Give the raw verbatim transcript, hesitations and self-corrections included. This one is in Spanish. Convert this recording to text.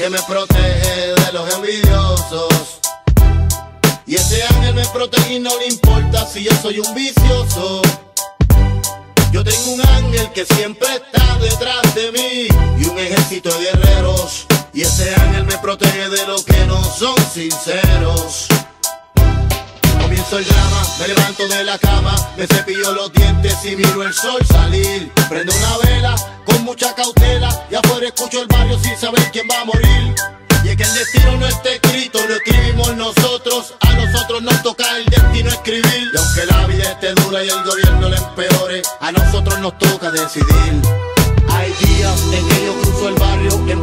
que me protege de los envidiosos. Y ese ángel me protege y no le importa si yo soy un vicioso. Yo tengo un ángel que siempre está detrás de mí y un ejército de guerreros. Y ese ángel me protege de los que no son sinceros. Comienzo el drama, me levanto de la cama, me cepillo los dientes y miro el sol salir. Prendo una vela con mucha cautela y afuera escucho el barrio sin saber quién va a morir. Y es que el destino no está escrito, lo escribimos nosotros. A nosotros nos toca el destino escribir. Y aunque la vida esté dura y el gobierno la empeore, a nosotros nos toca decidir. Hay días en que yo cruzo el barrio en